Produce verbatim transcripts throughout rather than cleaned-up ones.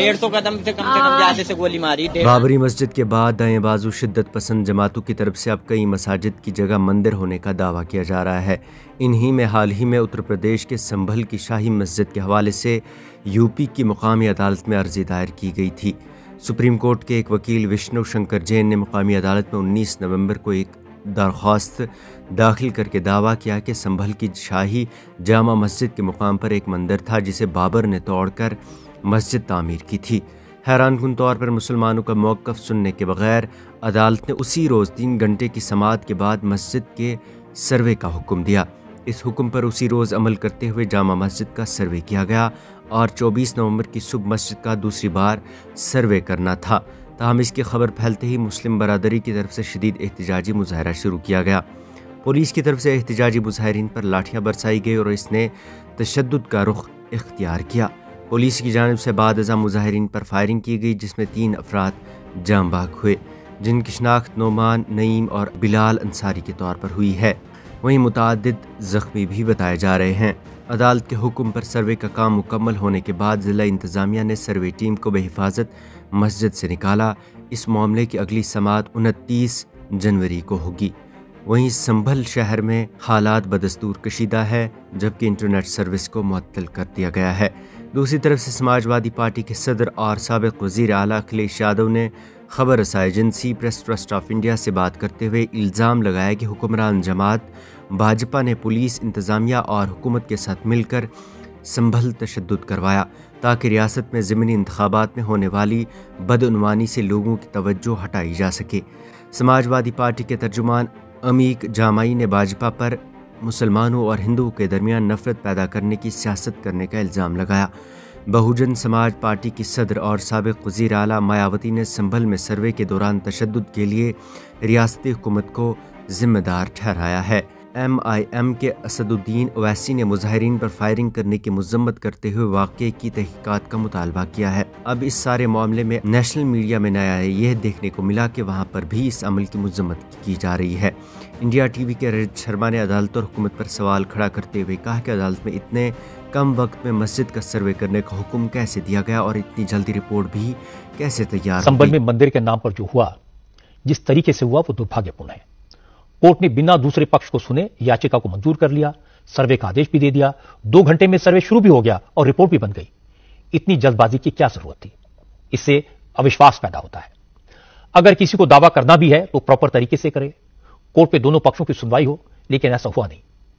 डेढ़ सौ कदम से कम से कम ज्यादा से गोली मारी। बाबरी मस्जिद के बाद दाएं बाजू शिद्दत पसंद जमातों की तरफ से अब कई मसाजिद की जगह मंदिर होने का दावा किया जा रहा है। इन्हीं में हाल ही में उत्तर प्रदेश के संभल की शाही मस्जिद के हवाले से यूपी की मुकामी अदालत में अर्जी दायर की गई थी। सुप्रीम कोर्ट के एक वकील विष्णु शंकर जैन ने मुकामी अदालत में उन्नीस नवंबर को एक दरख्वास्त दाखिल करके दावा किया कि संभल की शाही जामा मस्जिद के मुकाम पर एक मंदिर था जिसे बाबर ने तोड़कर मस्जिद तामीर की थी। हैरानकुन तौर पर मुसलमानों का मौक़िफ़ सुनने के बगैर अदालत ने उसी रोज़ तीन घंटे की समाअत के बाद मस्जिद के सर्वे का हुक्म दिया। इस हुक्म पर उसी रोज़ अमल करते हुए जामा मस्जिद का सर्वे किया गया और चौबीस नवंबर की सुबह मस्जिद का दूसरी बार सर्वे करना था। ताहम इसकी खबर फैलते ही मुस्लिम बरादरी की तरफ से शदीद एहतजाजी मुजाहरा शुरू किया गया। पुलिस की तरफ से एहतजाजी मुजाहिरीन पर लाठियाँ बरसाई गई और इसने तशद्दुद का रुख इख्तियार किया। पुलिस की जानिब से बाद अज़ा मुजाहिरीन पर फायरिंग की गई जिसमें तीन अफराद जाम बाग हुए, जिनकी शनाख्त नोमान, नईम और बिलाल अंसारी के तौर पर हुई है। वहीं मुतादिद ज़ख्मी भी बताए जा रहे हैं। अदालत के हुक्म पर सर्वे का काम मुकम्मल होने के बाद ज़िला इंतज़ामिया ने सर्वे टीम को बेहिफाजत मस्जिद से निकाला। इस मामले की अगली समाअत उनतीस जनवरी को होगी। वहीं संभल शहर में हालात बदस्तूर कशीदा है जबकि इंटरनेट सर्विस को मुअत्तल कर दिया गया है। दूसरी तरफ से समाजवादी पार्टी के सदर और साबिक़ वज़ीर आला अखिलेश यादव ने खबर रसाई agency press trust of India से बात करते हुए इल्ज़ाम लगाया कि हुक्मरान जमात भाजपा ने पुलिस, इंतज़ामिया और हुकूमत के साथ मिलकर संभल तशद्दुद करवाया ताकि रियासत में ज़िमनी इंतखाबात में होने वाली बदउनवानी से लोगों की तवज्जो हटाई जा सके। समाजवादी पार्टी के तर्जुमान अमीक जामाई ने भाजपा पर मुसलमानों और हिंदुओं के दरमियान नफरत पैदा करने की सियासत करने का इल्ज़ाम लगाया। बहुजन समाज पार्टी की सदर और साबिक़ वज़ीर आला मायावती ने संभल में सर्वे के दौरान तशद्दुद के लिए रियासती हुकूमत को जिम्मेदार ठहराया है। एम आई एम के असदुद्दीन ओवैसी ने मुजाहिरीन पर फायरिंग करने की मजम्मत करते हुए वाक़े की तहकीकात का मुतालबा किया है। अब इस सारे मामले में नेशनल मीडिया में नया है यह देखने को मिला कि वहाँ पर भी इस अमल की मजम्मत की जा रही है। इंडिया टीवी के रजत शर्मा ने अदालत और हुकूमत पर सवाल खड़ा करते हुए कहा कि अदालत में इतने कम वक्त में मस्जिद का सर्वे करने का हुक्म कैसे दिया गया और इतनी जल्दी रिपोर्ट भी कैसे तैयार। संभल में मंदिर के नाम पर जो हुआ, जिस तरीके से हुआ, वो दुर्भाग्यपूर्ण है। कोर्ट ने बिना दूसरे पक्ष को सुने याचिका को मंजूर कर लिया, सर्वे का आदेश भी दे दिया, दो घंटे में सर्वे शुरू भी हो गया और रिपोर्ट भी बन गई। इतनी जल्दबाजी की क्या जरूरत थी? इससे अविश्वास पैदा होता है। अगर किसी को दावा करना भी है तो प्रॉपर तरीके से करे, कोर्ट में दोनों पक्षों की सुनवाई हो, लेकिन ऐसा हुआ नहीं।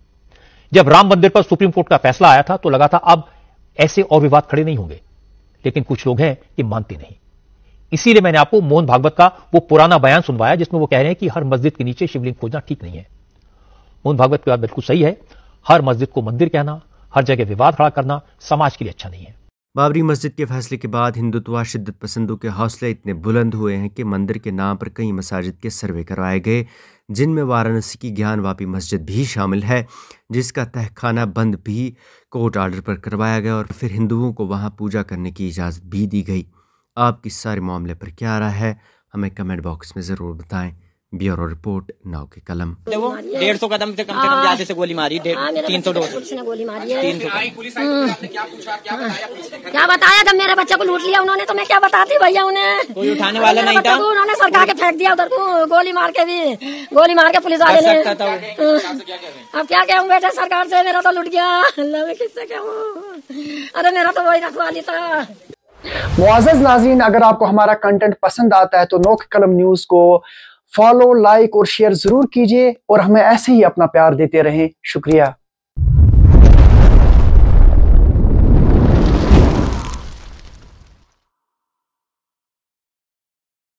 जब राम मंदिर पर सुप्रीम कोर्ट का फैसला आया था तो लगा था अब ऐसे और विवाद खड़े नहीं होंगे, लेकिन कुछ लोग हैं कि मानते नहीं। इसीलिए मैंने आपको मोहन भागवत का वो पुराना बयान सुनवाया जिसमें वो कह रहे हैं कि हर मस्जिद के नीचे शिवलिंग खोजना ठीक नहीं है। मोहन भागवत की बात बिल्कुल सही है। हर मस्जिद को मंदिर कहना, हर जगह विवाद खड़ा करना समाज के लिए अच्छा नहीं है। बाबरी मस्जिद के फैसले के बाद हिंदुत्व शिद्दत पसंदों के हौसले इतने बुलंद हुए हैं कि मंदिर के नाम पर कई मसाजिद के सर्वे करवाए गए, जिनमें वाराणसी की ज्ञानवापी मस्जिद भी शामिल है, जिसका तहखाना बंद भी कोर्ट आर्डर पर करवाया गया और फिर हिंदुओं को वहां पूजा करने की इजाज़त भी दी गई। आपकी सारे मामले पर क्या रहा है हमें कमेंट बॉक्स में ज़रूर बताएं। ब्यूरो रिपोर्ट, नाव के कलम। डेढ़ सौ कदम से कम से कम ज्यादा से गोली मारी, तीन सौ पुलिस ने गोली मारी है। पुलिस क्या बताया? जब मेरे बच्चे को लूट लिया उन्होंने तो मैं क्या बताती भैया उन्हें? कोई उठाने वाला नहीं था, उन्होंने सरकार के फेंक दिया उधर को, गोली मार के भी गोली मार के पुलिस वाले ने। अब क्या कहूँ बेटे सरकार से, मेरा तो लुट गया। अल्लाह में किससे कहूँ? अरे मेरा तो वही रखवाली था। मुआज़्ज़ज़ नाज़रीन, अगर आपको हमारा कंटेंट पसंद आता है तो नौ के कलम न्यूज़ को फॉलो, लाइक और शेयर जरूर कीजिए और हमें ऐसे ही अपना प्यार देते रहें। शुक्रिया।